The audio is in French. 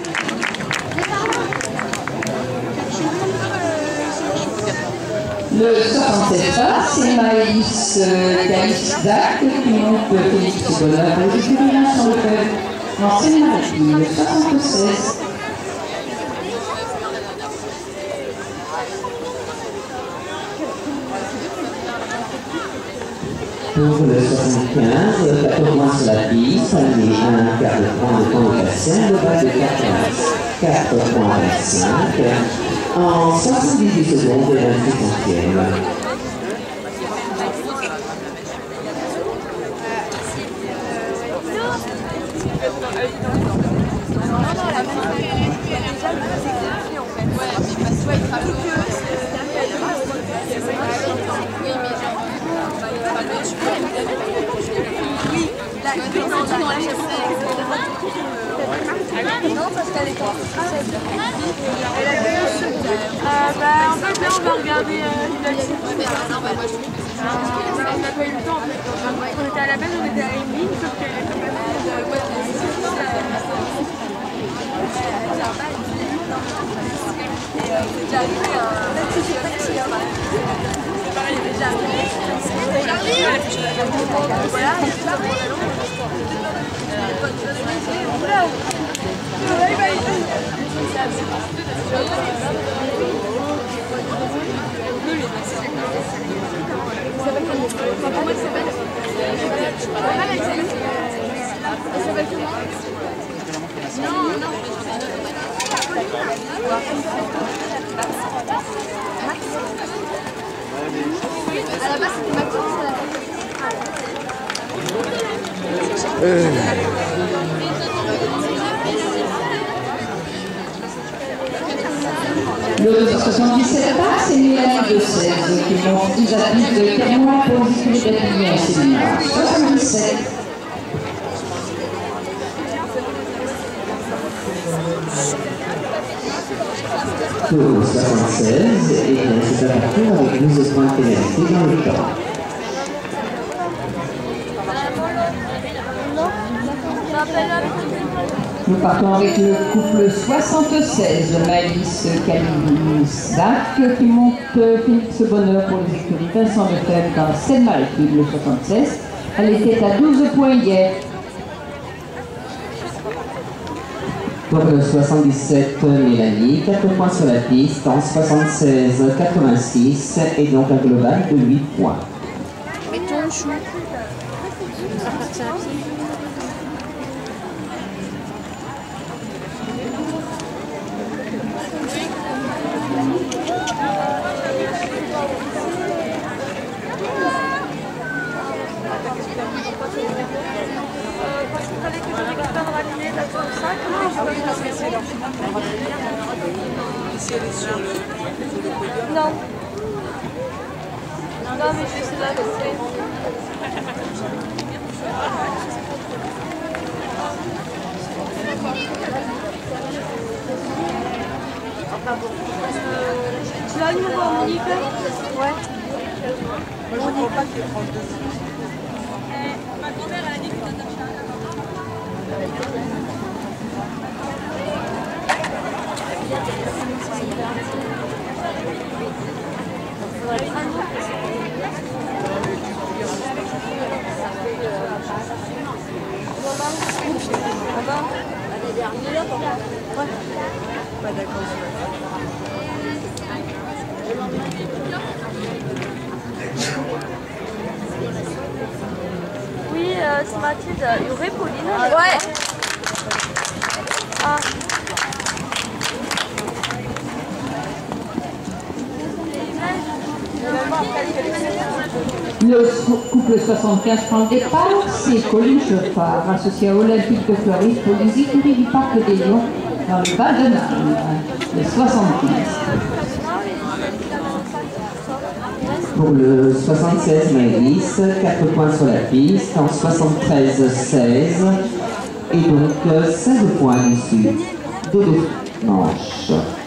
Le 67 pas, c'est Maëlys Calix-Dac qui monte Félix Bonheur pour les écrivains sur le web. Non, c'est Marie, le 76. Pour le 75, 14 points sur la piste, et un quart de point de temps de patient, le bas de 4 points à 5, en 78 secondes et 28 centièmes. Non, parce qu'elle est en française. En fait, là, on va regarder l'Université. On n'a pas eu le temps, en fait. On était à la base, on était à une ligne, sauf qu'elle était pas à la base, c'était Maxence, Le 77 pas, c'est Mélanie de 16 qui monte 10 à 10 de Termois pour discuter d'appuyer en séminaire. 77. Pour 76, et c'est à partir avec 12 points de pénalité dans le temps. Nous partons avec le couple 76, Maëlys Calix-Dac qui monte Félix Bonheur pour les écuries Vincent Lefebvre dans la Seine-Maritime, le 76. Elle était à 12 points hier. Pour le 77, Mélanie, 4 points sur la piste, en 76, 86, et donc un global de 8 points. mettons le chou. Non. Non, mais je sais là, tu l'as mis pour Monique? Ouais. Moi, je ne crois pas qu'il y ait 32. Ma grand-mère, elle a dit que tu Oui, c'est Mathilde. Il y aurait Pauline. Ouais. Ah. Le couple 75 prend le départ, c'est Colline Chauffard, associé à Olympique de Fleury pour les écuries du Parc des Lions dans le Val-de-Marne, le 75. Pour le 76, Maëlys, 4 points sur la piste, en 73, 16, et donc 16 points issus de 2 manches.